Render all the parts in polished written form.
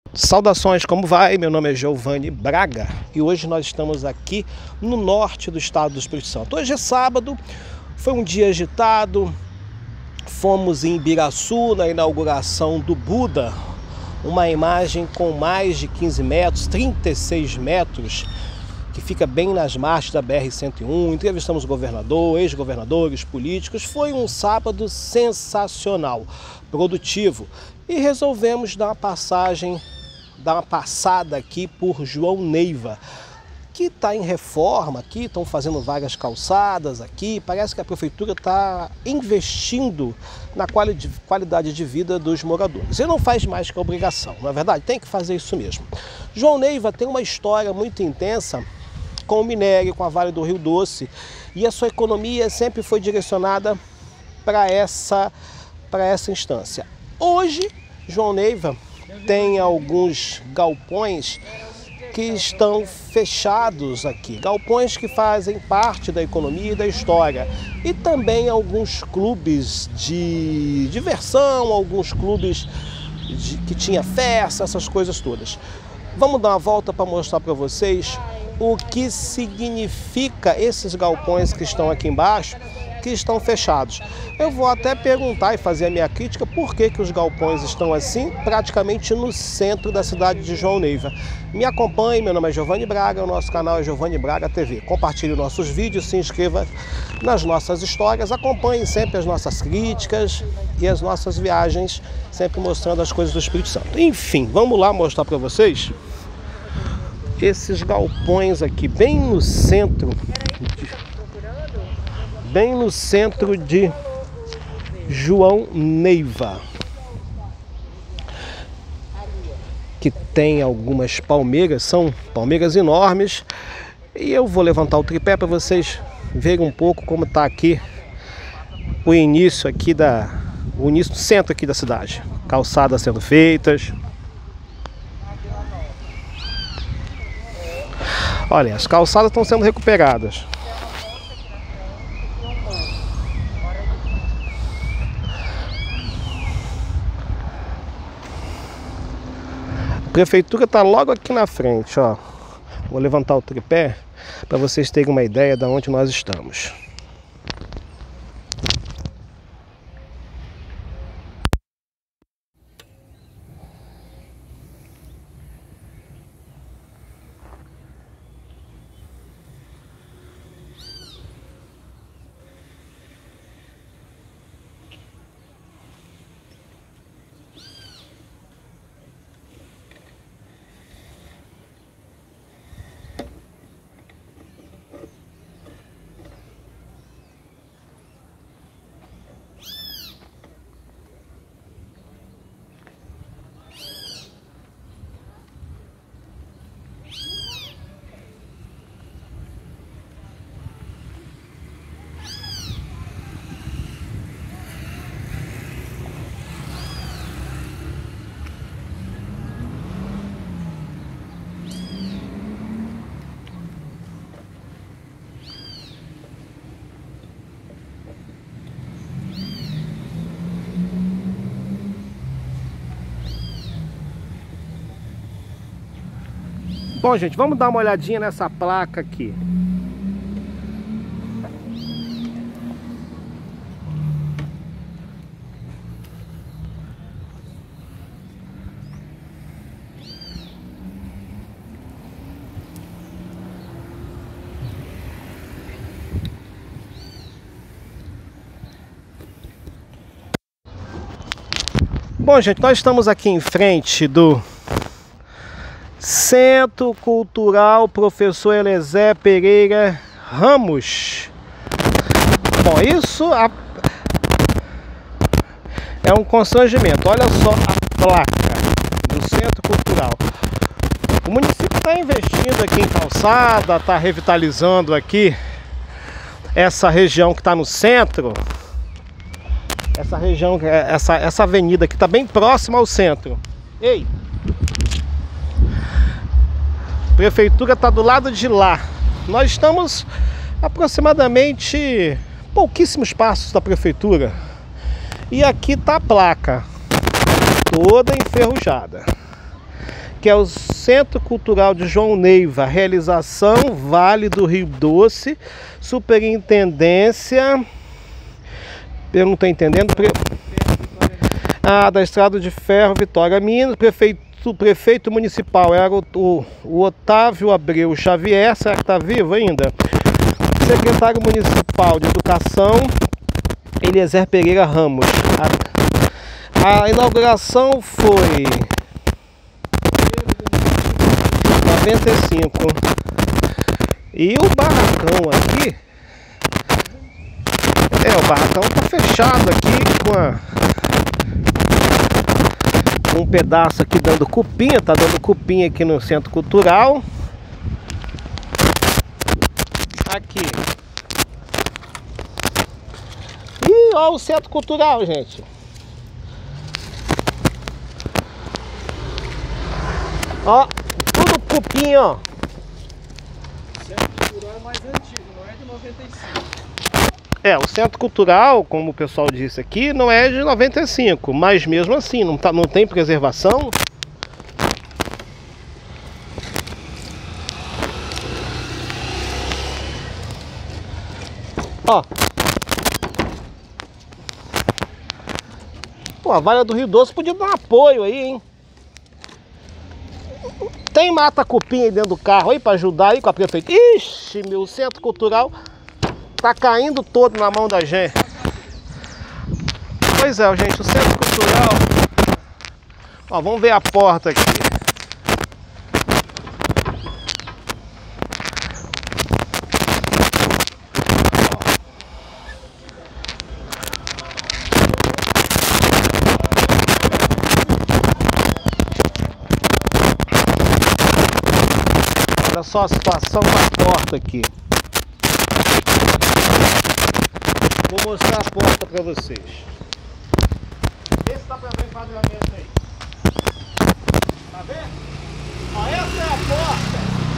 Saudações, como vai? Meu nome é Giovanni Braga e hoje nós estamos aqui no norte do estado do Espírito Santo. Hoje é sábado, foi um dia agitado, fomos em Ibiraçu na inauguração do Buda, uma imagem com mais de 15 metros, 36 metros, que fica bem nas margens da BR-101. Entrevistamos o governador, ex-governadores, políticos. Foi um sábado sensacional, produtivo, e resolvemos dar uma passada aqui por João Neiva, que está em reforma aqui, estão fazendo várias calçadas aqui. Parece que a prefeitura está investindo na qualidade de vida dos moradores. E não faz mais que a obrigação, não é verdade? Tem que fazer isso mesmo. João Neiva tem uma história muito intensa com o minério, com a Vale do Rio Doce, e a sua economia sempre foi direcionada para essa instância. Hoje, João Neiva tem alguns galpões que estão fechados aqui, galpões que fazem parte da economia e da história, e também alguns clubes de diversão, alguns clubes que tinha festa, essas coisas todas. Vamos dar uma volta para mostrar para vocês o que significa esses galpões que estão aqui embaixo, que estão fechados. Eu vou até perguntar e fazer a minha crítica por que os galpões estão assim, praticamente no centro da cidade de João Neiva. Me acompanhe, meu nome é Giovanni Braga, o nosso canal é Giovanni Braga TV. Compartilhe nossos vídeos, se inscreva nas nossas histórias, acompanhe sempre as nossas críticas e as nossas viagens, sempre mostrando as coisas do Espírito Santo. Enfim, vamos lá mostrar para vocês esses galpões aqui, bem no centro de João Neiva, que tem algumas palmeiras, são palmeiras enormes, e eu vou levantar o tripé para vocês verem um pouco como está aqui o início do centro aqui da cidade, calçadas sendo feitas. Olha, as calçadas estão sendo recuperadas. A prefeitura está logo aqui na frente, ó. Vou levantar o tripé para vocês terem uma ideia de onde nós estamos. Bom, gente, vamos dar uma olhadinha nessa placa aqui. Bom, gente, nós estamos aqui em frente do Centro Cultural Professor Eliezer Pereira Ramos. Bom, isso é um constrangimento. Olha só a placa do Centro Cultural. O município está investindo aqui em calçada, está revitalizando aqui essa região que está no centro. Essa região, essa avenida que está bem próxima ao centro. Ei! A prefeitura está do lado de lá. Nós estamos aproximadamente pouquíssimos passos da prefeitura. E aqui está a placa, toda enferrujada. que é o Centro Cultural de João Neiva. Realização Vale do Rio Doce, Superintendência... Eu não estou entendendo. Da Estrada de Ferro, Vitória, Minas. Prefeito municipal era o Otávio Abreu Xavier. Será que está vivo ainda? Secretário Municipal de Educação, Eliezer Pereira Ramos. A inauguração foi 95. E o barracão aqui, o barracão tá fechado aqui com um pedaço aqui dando cupim, tá dando cupim aqui no Centro Cultural. Aqui. E ó o Centro Cultural, gente. Ó, tudo cupim, ó. O Centro Cultural é mais antigo, não é de 95. O Centro Cultural, como o pessoal disse aqui, não é de 95, mas mesmo assim, não tem preservação. Ó. Pô, a Vale do Rio Doce podia dar um apoio aí, hein? Tem mata-cupim aí dentro do carro aí pra ajudar aí com a prefeitura. Ixi, meu Centro Cultural tá caindo todo na mão da gente. Pois é, gente, o Centro Cultural... Ó, vamos ver a porta aqui. Olha só a situação da porta aqui. Vou mostrar a porta para vocês. Vê se dá para ver o enquadramento aí. Tá vendo? Ó, essa é a porta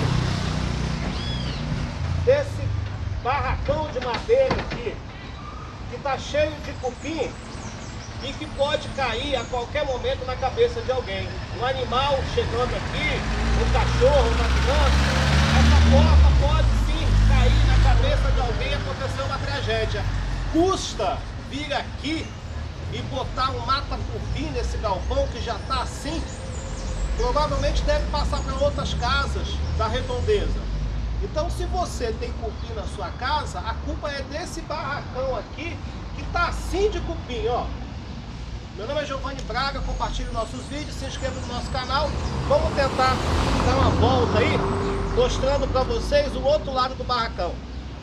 desse barracão de madeira aqui, que tá cheio de cupim e que pode cair a qualquer momento na cabeça de alguém. Um animal chegando aqui, um cachorro, uma criança, essa porta pode sim cair na cabeça de alguém e acontecer uma tragédia. Custa vir aqui e botar um mata-cupim nesse galpão que já está assim, provavelmente deve passar para outras casas da redondeza. Então, se você tem cupim na sua casa, a culpa é desse barracão aqui que está assim de cupim, ó. Meu nome é Giovanni Braga, compartilhe nossos vídeos, se inscreva no nosso canal. Vamos tentar dar uma volta aí, mostrando para vocês o outro lado do barracão.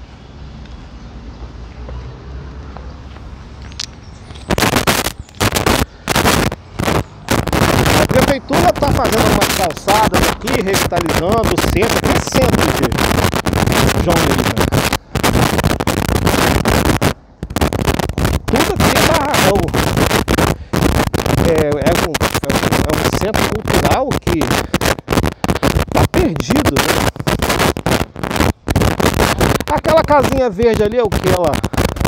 A prefeitura está fazendo umas calçadas aqui, revitalizando o centro, que é centro de João Neiva. Tudo aqui é barracão. É um centro cultural que está perdido, né? Aquela casinha verde ali é o que ela...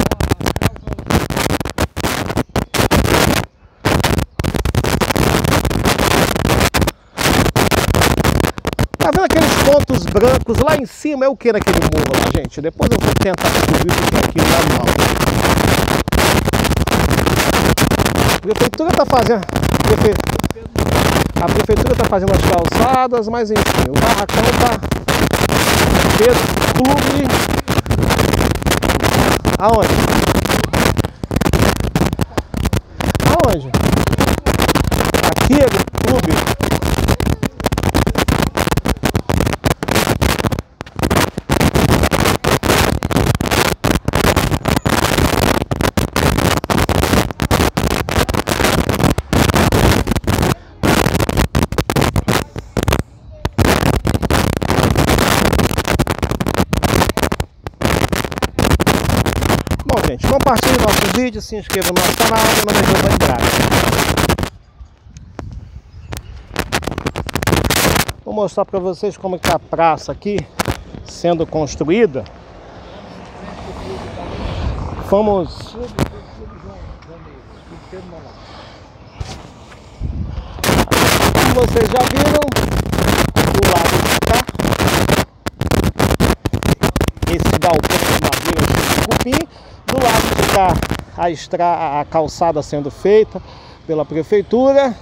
Tá vendo aqueles pontos brancos lá em cima? É o que naquele morro lá, gente? Depois eu vou tentar descobrir o que é aquilo lá mal. A prefeitura está fazendo... A prefeitura está fazendo as calçadas, mas enfim, o barracão está... Clube... Aonde? Aonde? Aqui é o clube. Bom, gente, compartilhe nossos vídeos, se inscreva no nosso canal. Meu nome é Giovanni Braga. Vou mostrar para vocês como está a praça aqui sendo construída. Vamos... Como vocês já viram, a calçada sendo feita pela prefeitura.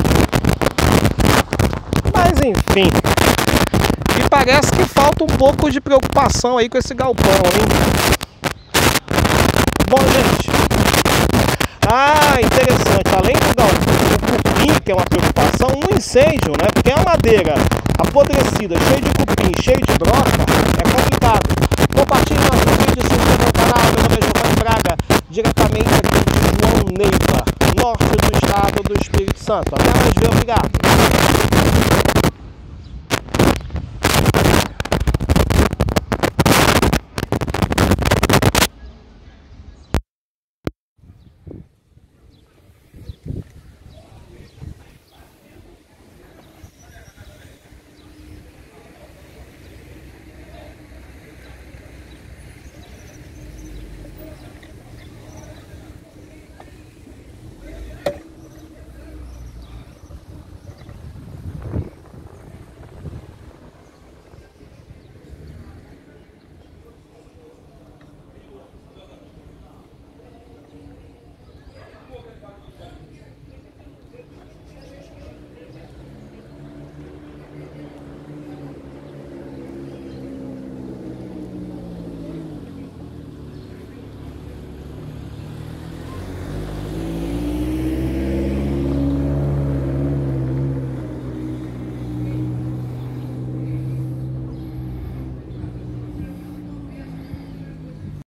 Mas enfim, e parece que falta um pouco de preocupação aí com esse galpão, hein? Bom, gente, interessante, além do galpão, o cupim, que é uma preocupação, um incêndio, né? Porque é uma madeira apodrecida, cheia de cupim, cheia de broca, é complicado. Compartilhe nosso vídeo, se inscreva no canal. Meu nome é Giovanni Braga, diretamente aqui de João Neiva, norte do estado do Espírito Santo. Até mais ver, obrigado.